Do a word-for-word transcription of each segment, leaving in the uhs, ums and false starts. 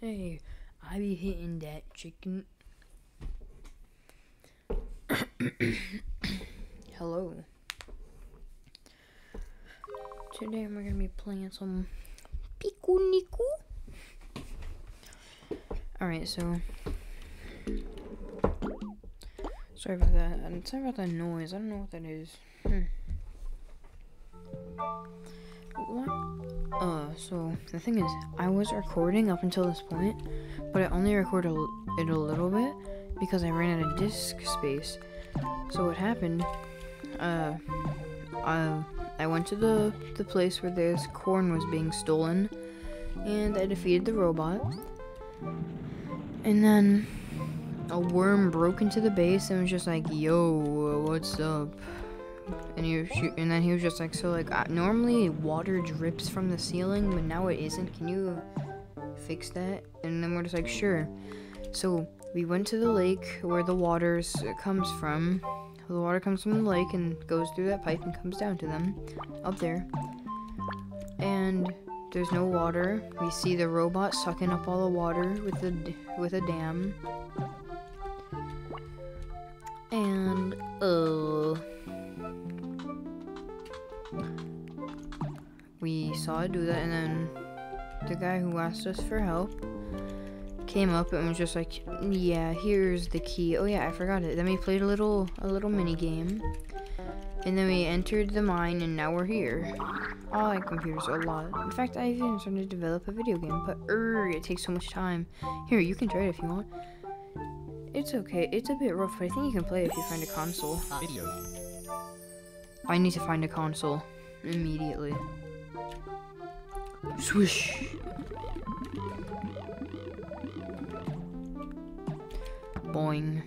Hey, I be hitting that chicken. Hello. Today we're gonna be playing some Piku Niku. Alright, so sorry about that. I'm sorry about that noise. I don't know what that is. Hmm. What? Uh, so the thing is, I was recording up until this point, but I only recorded it a little bit because I ran out of disk space. So what happened? Uh, uh, I went to the the place where this corn was being stolen, and I defeated the robot. And then a worm broke into the base and was just like, "Yo, what's up?" And he was shoot, and then he was just like, "So like, uh, normally water drips from the ceiling, but now it isn't. Can you fix that?" And then we're just like, "Sure." So we went to the lake where the water comes from. The water comes from the lake and goes through that pipe and comes down to them up there. And there's no water. We see the robot sucking up all the water with the with a dam. And uh we saw it do that, and then the guy who asked us for help came up and was just like, "Yeah, here's the key. Oh yeah, I forgot it." Then we played a little a little mini game, and then we entered the mine, and now we're here. I like computers a lot. In fact, I even started to develop a video game, but er, it takes so much time. Here, you can try it if you want. It's okay. It's a bit rough, but I think you can play if you find a console. Video. I need to find a console immediately. Swish. Boing.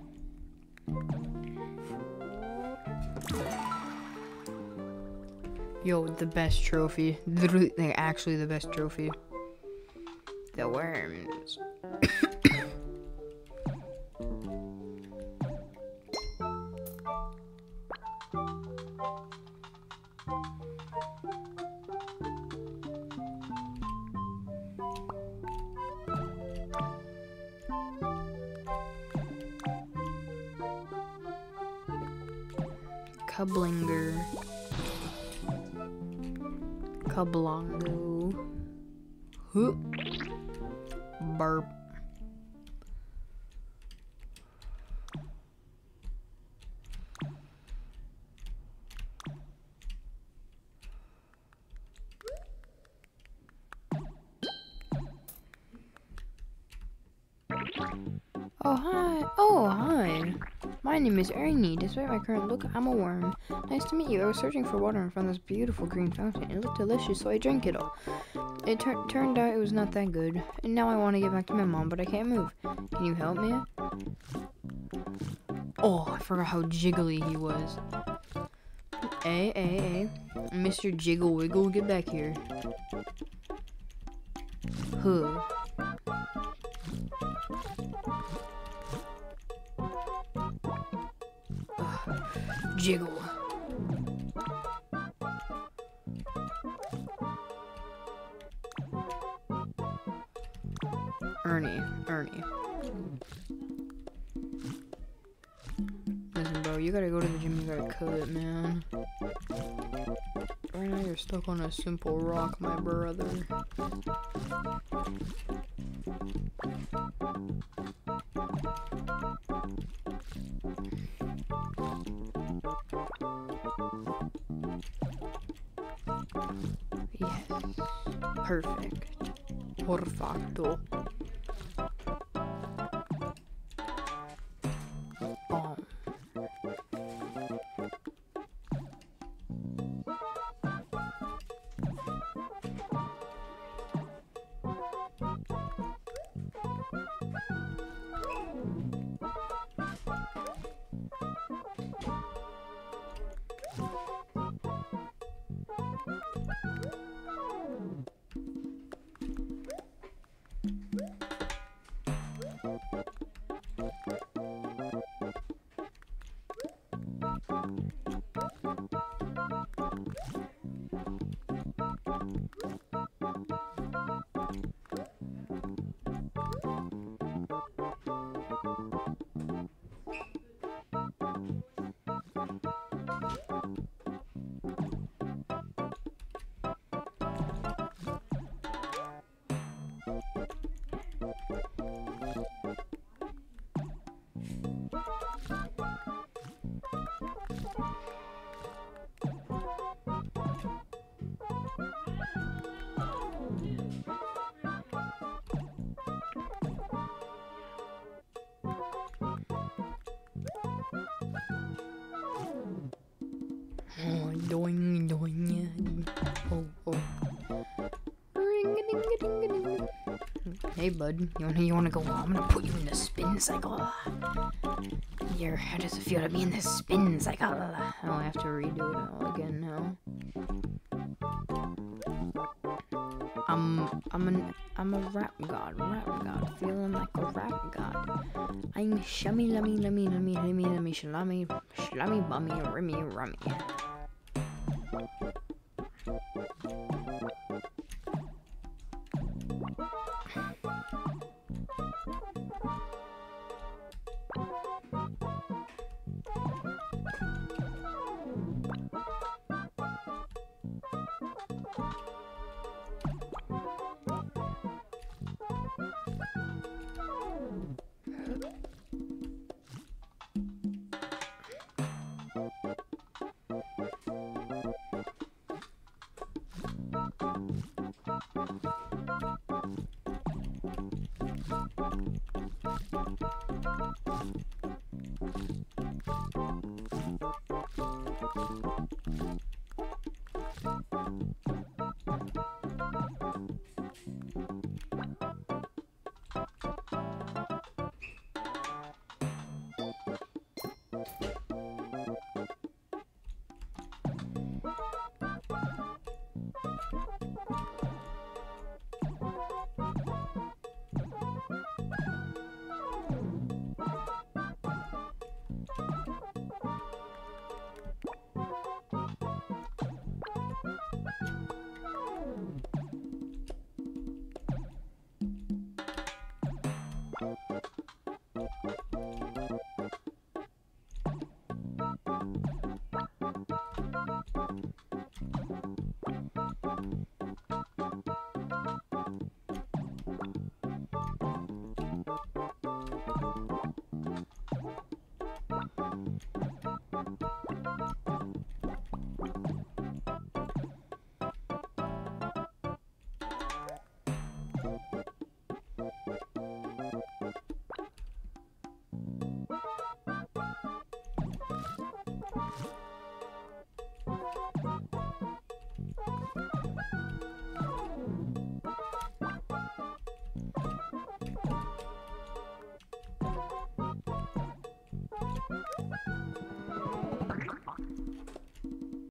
Yo, the best trophy. Literally, like, actually the best trophy. The worms. Kublinger. Kublongo. Hoop. Burp. Oh, hi. Oh, hi. My name is Ernie. Despite my current look, I'm a worm. Nice to meet you. I was searching for water and found this beautiful green fountain. It looked delicious, so I drank it all. It tur turned out it was not that good. And now I want to get back to my mom, but I can't move. Can you help me? Oh, I forgot how jiggly he was. Hey, hey, hey. Mister Jiggle Wiggle, get back here. Huh. Jiggle. Ernie, Ernie. Listen, bro, you gotta go to the gym, you gotta cut, man. Right now you're stuck on a simple rock, my brother. Yes. Perfect. Perfecto. Bomb. Oh, doing, doing, oh, oh. Ring-a-ding-a-ding-a-ding. Hey, bud, you wanna, you wanna go? I'm gonna put you in the spin cycle. Here, how does it feel to be in the spin cycle? Oh, I have to redo it all again now. I'm, I'm an, I'm a rap god, rap god, feeling like a rap god. I'm shummy, lummy, lummy, lummy, lummy, lummy, shalami, shalami, bummy, rimmy, rummy.